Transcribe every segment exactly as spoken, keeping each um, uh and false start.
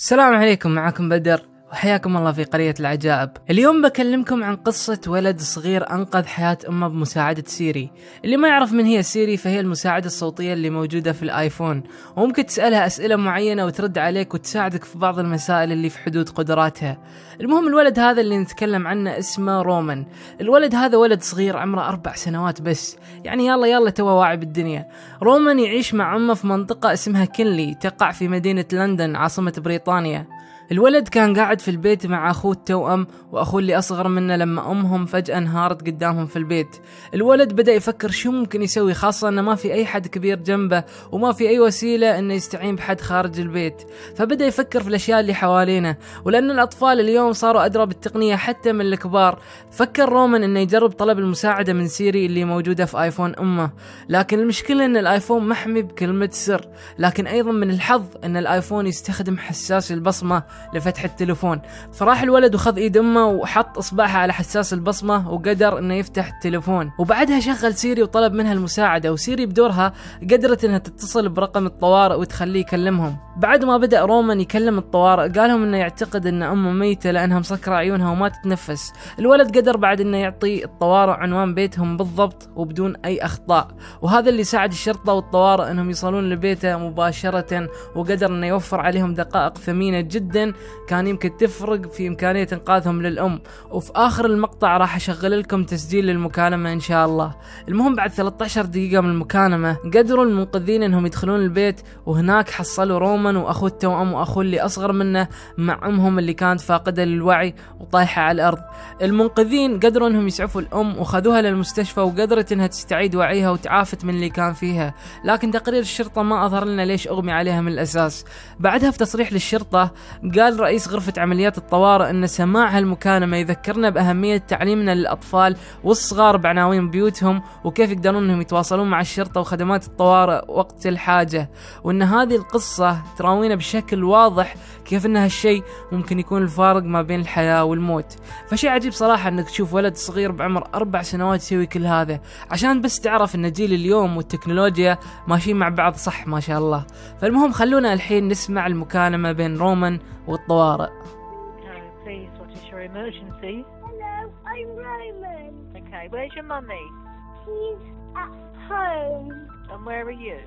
السلام عليكم، معكم بدر وحياكم الله في قرية العجائب. اليوم بكلمكم عن قصة ولد صغير أنقذ حياة أمه بمساعدة سيري. اللي ما يعرف من هي سيري فهي المساعدة الصوتية اللي موجودة في الآيفون، وممكن تسألها أسئلة معينة وترد عليك وتساعدك في بعض المسائل اللي في حدود قدراتها. المهم الولد هذا اللي نتكلم عنه اسمه رومان. الولد هذا ولد صغير عمره أربع سنوات بس، يعني يلا يلا توا واعي بالدنيا. رومان يعيش مع أمه في منطقة اسمها كينلي تقع في مدينة لندن عاصمة بريطانيا. الولد كان قاعد في البيت مع أخوه التوأم وأخوه اللي أصغر منه لما أمهم فجأة انهارت قدامهم في البيت. الولد بدأ يفكر شو ممكن يسوي، خاصة أنه ما في أي حد كبير جنبه وما في أي وسيلة أنه يستعين بحد خارج البيت. فبدأ يفكر في الأشياء اللي حوالينه، ولأن الأطفال اليوم صاروا أدرى بالتقنية حتى من الكبار، فكر رومان أنه يجرب طلب المساعدة من سيري اللي موجودة في آيفون أمه. لكن المشكلة أن الآيفون محمي بكلمة سر، لكن أيضا من الحظ أن الآيفون يستخدم حساس البصمة لفتح التليفون. فراح الولد وخذ ايد امه وحط اصبعها على حساس البصمه وقدر انه يفتح التليفون. وبعدها شغل سيري وطلب منها المساعده، وسيري بدورها قدرت انها تتصل برقم الطوارئ وتخليه يكلمهم. بعد ما بدا رومان يكلم الطوارئ قالهم انه يعتقد ان امه ميته لانها مسكره عيونها وما تتنفس. الولد قدر بعد انه يعطي الطوارئ عنوان بيتهم بالضبط وبدون اي اخطاء، وهذا اللي ساعد الشرطه والطوارئ انهم يصلون لبيته مباشره، وقدر انه يوفر عليهم دقائق ثمينه جدا كان يمكن تفرق في إمكانية إنقاذهم للأم. وفي آخر المقطع راح أشغل لكم تسجيل للمكالمة إن شاء الله. المهم بعد ثلاثة عشر دقيقة من المكالمة قدروا المنقذين إنهم يدخلون البيت، وهناك حصلوا رومان وأخوه التوأم وأخوه اللي أصغر منه مع أمهم اللي كانت فاقدة للوعي وطايحة على الأرض. المنقذين قدروا إنهم يسعفوا الأم وخذوها للمستشفى، وقدرت إنها تستعيد وعيها وتعافت من اللي كان فيها، لكن تقرير الشرطة ما أظهر لنا ليش أغمي عليها من الأساس. بعدها في تصريح للشرطة قال رئيس غرفة عمليات الطوارئ أن سماع هالمكالمة يذكرنا بأهمية تعليمنا للأطفال والصغار بعناوين بيوتهم وكيف يقدرون أنهم يتواصلون مع الشرطة وخدمات الطوارئ وقت الحاجة، وأن هذه القصة تراوينا بشكل واضح كيف أن هالشيء ممكن يكون الفارق ما بين الحياة والموت. فشيء عجيب صراحة أنك تشوف ولد صغير بعمر أربع سنوات يسوي كل هذا، عشان بس تعرف أن جيل اليوم والتكنولوجيا ماشيين مع بعض صح ما شاء الله. فالمهم خلونا الحين نسمع المكالمة بين رومان والطوارئ. Hello, please. What is your emergency? Hello, I'm Roman. Okay, where's your mummy? She's at home. And where are you?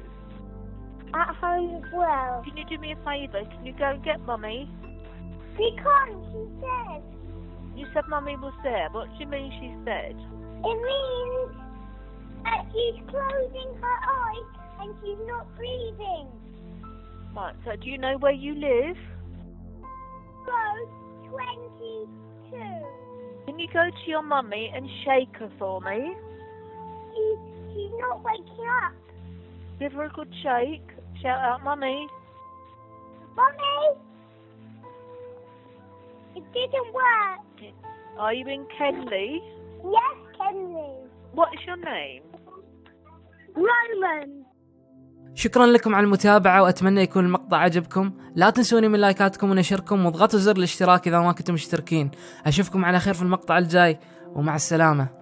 At home as well. Can you do me a favour? Can you go and get mummy? She can't, she said. You said mummy was there. What do you mean she said? It means that she's closing her eyes and she's not breathing. Right, so do you know where you live? Road twenty-two. Can you go to your mummy and shake her for me? She's, she's not waking up. Give her a good shake. Shout out, mummy. Mummy! It didn't work. Are you in Kenley? Yes, Kenley. What is your name? Roman. شكرا لكم على المتابعة، وأتمنى يكون المقطع عجبكم. لا تنسوني من لايكاتكم ونشركم، واضغطوا زر الاشتراك إذا ما كنتم مشتركين. أشوفكم على خير في المقطع الجاي، ومع السلامة.